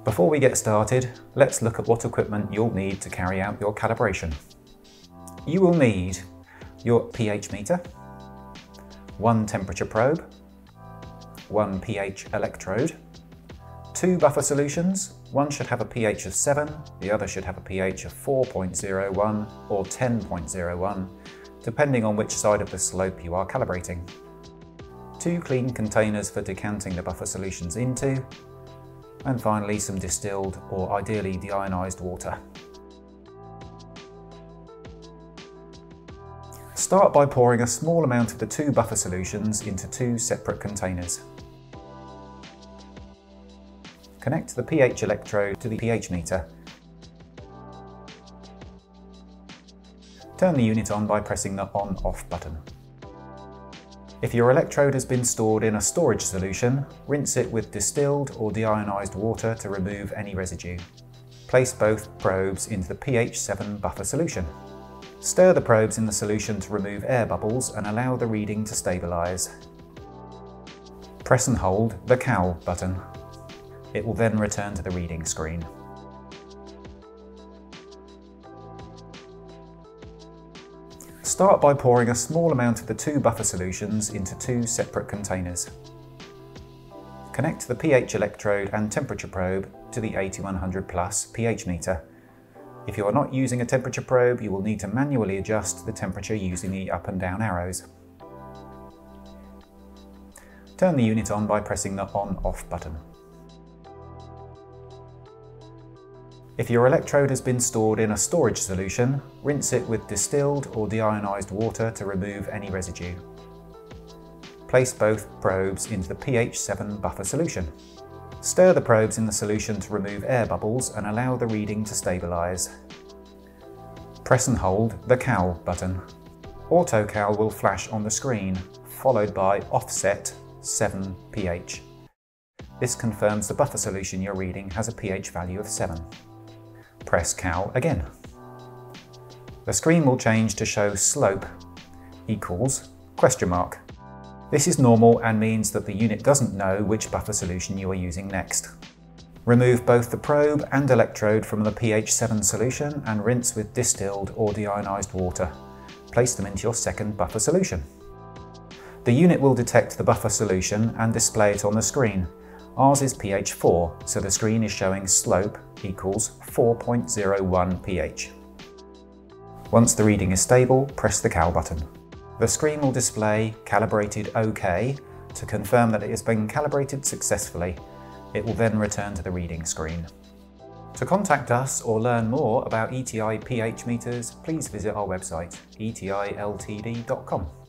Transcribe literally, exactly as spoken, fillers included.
Before we get started, let's look at what equipment you'll need to carry out your calibration. You will need your pH meter, one temperature probe, one pH electrode, two buffer solutions. One should have a pH of seven, the other should have a pH of four point zero one or ten point zero one, depending on which side of the slope you are calibrating. Two clean containers for decanting the buffer solutions into, and finally some distilled or ideally deionized water. Start by pouring a small amount of the two buffer solutions into two separate containers. Connect the pH electrode to the pH meter. Turn the unit on by pressing the on-off button. If your electrode has been stored in a storage solution, rinse it with distilled or deionized water to remove any residue. Place both probes into the pH seven buffer solution. Stir the probes in the solution to remove air bubbles and allow the reading to stabilize. Press and hold the cal button. It will then return to the reading screen. Start by pouring a small amount of the two buffer solutions into two separate containers. Connect the pH electrode and temperature probe to the eighty-one hundred plus pH meter. If you are not using a temperature probe, you will need to manually adjust the temperature using the up and down arrows. Turn the unit on by pressing the on-off button. If your electrode has been stored in a storage solution, rinse it with distilled or deionized water to remove any residue. Place both probes into the pH seven buffer solution. Stir the probes in the solution to remove air bubbles and allow the reading to stabilize. Press and hold the cal button. Auto cal will flash on the screen, followed by offset seven pH. This confirms the buffer solution you're reading has a pH value of seven. Press cal again. The screen will change to show slope equals question mark. This is normal and means that the unit doesn't know which buffer solution you are using next. Remove both the probe and electrode from the pH seven solution and rinse with distilled or deionized water. Place them into your second buffer solution. The unit will detect the buffer solution and display it on the screen. Ours is pH four, so the screen is showing slope equals four point zero one pH. Once the reading is stable, press the cal button. The screen will display calibrated OK to confirm that it has been calibrated successfully. It will then return to the reading screen. To contact us or learn more about E T I pH meters, please visit our website, e t i l t d dot com.